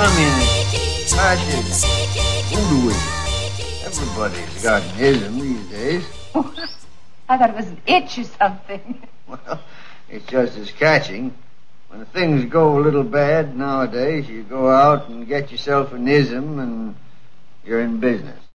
communist, fascist, voodooism. Everybody's got an ism these days. I thought it was an itch or something. Well, it's just as catching. When things go a little bad nowadays, you go out and get yourself an ism and you're in business.